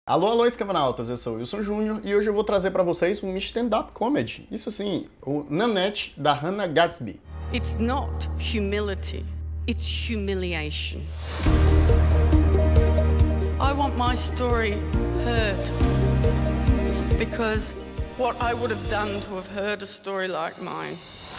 Alô, alô, escavanautas, eu sou o Wilson Júnior e hoje eu vou trazer para vocês um stand-up comedy. Isso sim, o Nanette, da Hannah Gadsby. It's not humility, it's humiliation. I want my story heard because what I would have done to have heard a story like mine.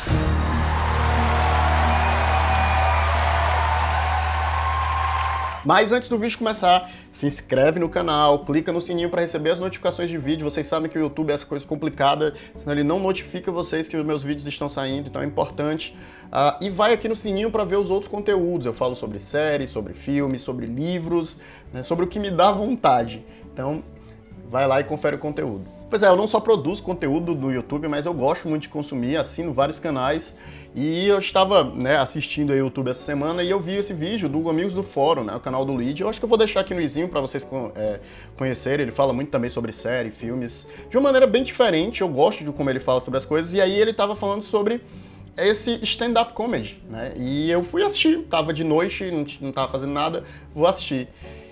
Mas antes do vídeo começar, se inscreve no canal, clica no sininho para receber as notificações de vídeo. Vocês sabem que o YouTube é essa coisa complicada, senão ele não notifica vocês que os meus vídeos estão saindo, então é importante. E vai aqui no sininho para ver os outros conteúdos. Eu falo sobre séries, sobre filmes, sobre livros, né, sobre o que me dá vontade. Então vai lá e confere o conteúdo. Pois é, eu não só produzo conteúdo no YouTube, mas eu gosto muito de consumir, assino vários canais. E eu estava assistindo o YouTube essa semana e eu vi esse vídeo do Amigos do Fórum, o canal do Luigi. Eu acho que eu vou deixar aqui no izinho para vocês conhecerem. Ele fala muito também sobre série, filmes, de uma maneira bem diferente. Eu gosto de como ele fala sobre as coisas. E aí ele estava falando sobre esse stand-up comedy, né? E eu fui assistir, tava de noite, não tava fazendo nada, vou assistir.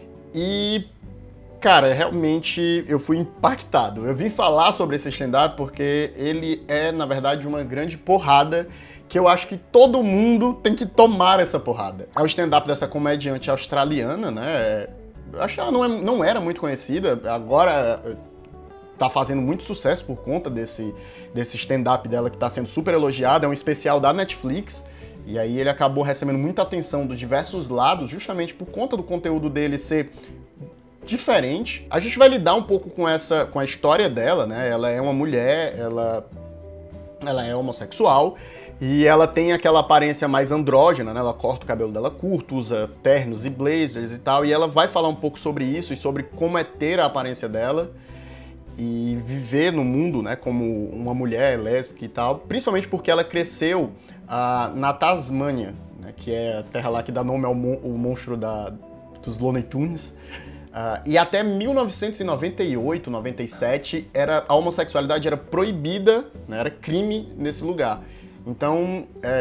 E cara, realmente eu fui impactado. Eu vim falar sobre esse stand-up porque ele é, na verdade, uma grande porrada que eu acho que todo mundo tem que tomar essa porrada. É o stand-up dessa comediante australiana, né? Eu acho que ela não era muito conhecida, agora tá fazendo muito sucesso por conta desse stand-up dela que tá sendo super elogiado. É um especial da Netflix. E aí ele acabou recebendo muita atenção dos diversos lados, justamente por conta do conteúdo dele ser diferente. A gente vai lidar um pouco com a história dela, né? Ela é uma mulher, ela é homossexual e ela tem aquela aparência mais andrógena, né? Ela corta o cabelo dela curto, usa ternos e blazers e tal, e ela vai falar um pouco sobre isso e sobre como é ter a aparência dela e viver no mundo, né, como uma mulher lésbica e tal, principalmente porque ela cresceu na Tasmânia, né, que é a terra lá que dá nome ao monstro dos Looney Tunes. E até 1998, 97, a homossexualidade era proibida, né, era crime nesse lugar. Então,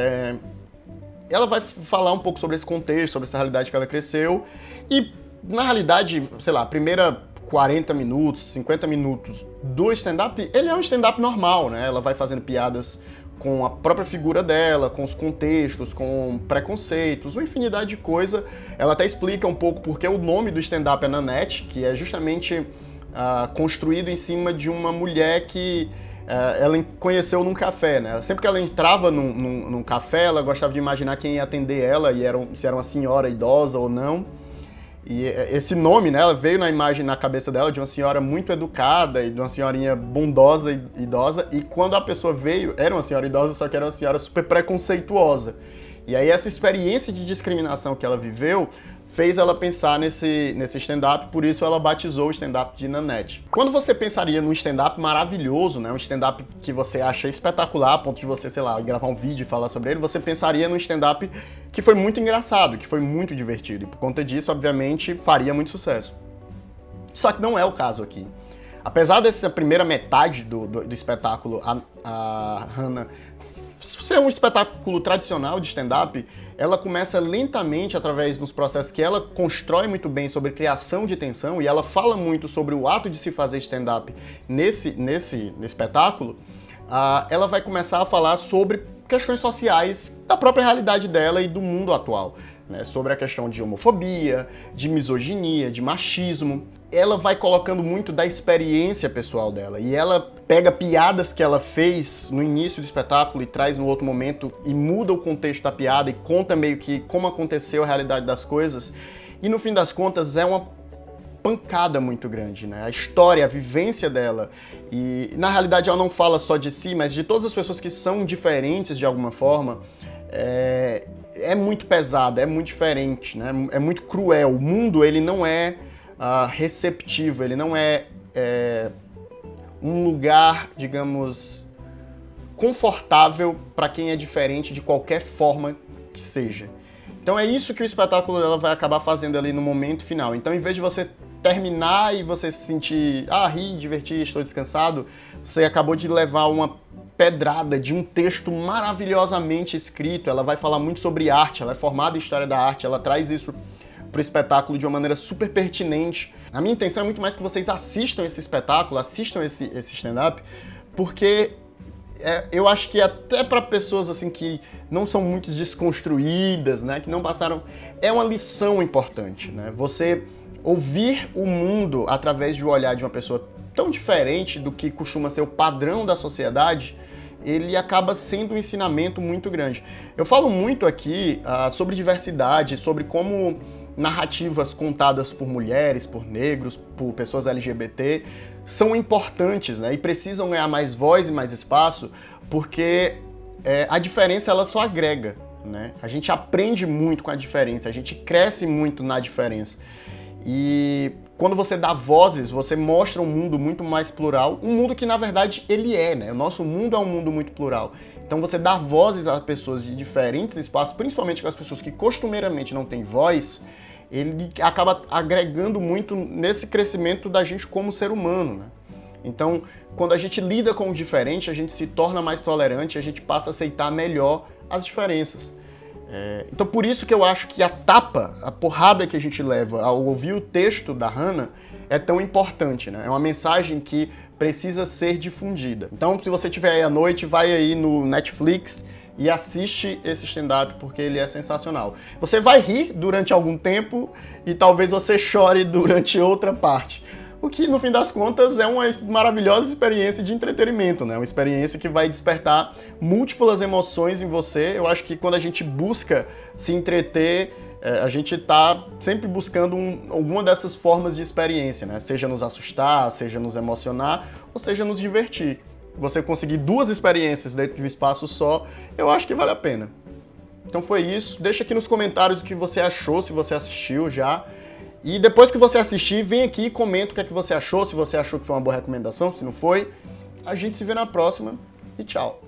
ela vai falar um pouco sobre esse contexto, sobre essa realidade que ela cresceu. E, na realidade, sei lá, a primeira 40 minutos, 50 minutos do stand-up, ele é um stand-up normal, né? Ela vai fazendo piadas com a própria figura dela, com os contextos, com preconceitos, uma infinidade de coisa. Ela até explica um pouco porque o nome do stand-up é Nanette, que é justamente construído em cima de uma mulher que ela conheceu num café, né? Sempre que ela entrava num café, ela gostava de imaginar quem ia atender ela, e se era uma senhora idosa ou não. E esse nome, né, ela veio na imagem, na cabeça dela, de uma senhora muito educada e de uma senhorinha bondosa e idosa, e quando a pessoa veio, era uma senhora idosa, só que era uma senhora super preconceituosa. E aí essa experiência de discriminação que ela viveu fez ela pensar nesse stand-up, por isso ela batizou o stand-up de Nanette. Quando você pensaria num stand-up maravilhoso, né, um stand-up que você acha espetacular, a ponto de você, sei lá, gravar um vídeo e falar sobre ele, você pensaria num stand-up que foi muito engraçado, que foi muito divertido, e por conta disso, obviamente, faria muito sucesso. Só que não é o caso aqui. Apesar dessa primeira metade do espetáculo, a Hannah ser um espetáculo tradicional de stand-up, ela começa lentamente, através dos processos que ela constrói muito bem sobre criação de tensão, e ela fala muito sobre o ato de se fazer stand-up nesse espetáculo, ela vai começar a falar sobre questões sociais da própria realidade dela e do mundo atual, né? Sobre a questão de homofobia, de misoginia, de machismo. Ela vai colocando muito da experiência pessoal dela, e ela pega piadas que ela fez no início do espetáculo e traz no outro momento e muda o contexto da piada e conta meio que como aconteceu a realidade das coisas, e no fim das contas é uma pancada muito grande, né? A história, a vivência dela, e na realidade ela não fala só de si, mas de todas as pessoas que são diferentes de alguma forma. É muito pesada, é muito diferente, né? É muito cruel. O mundo, ele não é receptivo, ele não é um lugar, digamos, confortável para quem é diferente de qualquer forma que seja. Então é isso que o espetáculo dela vai acabar fazendo ali no momento final. Então, em vez de você terminar e você se sentir, ri, divertir, estou descansado, você acabou de levar uma pedrada de um texto maravilhosamente escrito. Ela vai falar muito sobre arte, ela é formada em História da Arte, ela traz isso pro espetáculo de uma maneira super pertinente. A minha intenção é muito mais que vocês assistam esse espetáculo, assistam esse stand-up, porque eu acho que até para pessoas assim que não são muito desconstruídas, né, que não passaram, é uma lição importante, né? Você ouvir o mundo através do olhar de uma pessoa tão diferente do que costuma ser o padrão da sociedade, ele acaba sendo um ensinamento muito grande. Eu falo muito aqui sobre diversidade, sobre como narrativas contadas por mulheres, por negros, por pessoas LGBT, são importantes, né? E precisam ganhar mais voz e mais espaço, porque a diferença ela só agrega, né? A gente aprende muito com a diferença, a gente cresce muito na diferença. E quando você dá vozes, você mostra um mundo muito mais plural, um mundo que na verdade ele é, né? O nosso mundo é um mundo muito plural. Então você dar vozes a pessoas de diferentes espaços, principalmente com as pessoas que costumeiramente não têm voz, ele acaba agregando muito nesse crescimento da gente como ser humano, né? Então, quando a gente lida com o diferente, a gente se torna mais tolerante, a gente passa a aceitar melhor as diferenças. Então, por isso que eu acho que a tapa, a porrada que a gente leva ao ouvir o texto da Hannah é tão importante, né? É uma mensagem que precisa ser difundida. Então, se você tiver aí à noite, vai aí no Netflix e assiste esse stand-up, porque ele é sensacional. Você vai rir durante algum tempo e talvez você chore durante outra parte. O que, no fim das contas, é uma maravilhosa experiência de entretenimento, né? Uma experiência que vai despertar múltiplas emoções em você. Eu acho que quando a gente busca se entreter, a gente tá sempre buscando alguma dessas formas de experiência, né? Seja nos assustar, seja nos emocionar, ou seja nos divertir. Você conseguir duas experiências dentro de um espaço só, eu acho que vale a pena. Então foi isso. Deixa aqui nos comentários o que você achou, se você assistiu já. E depois que você assistir, vem aqui e comenta o que é que você achou, se você achou que foi uma boa recomendação, se não foi. A gente se vê na próxima e tchau.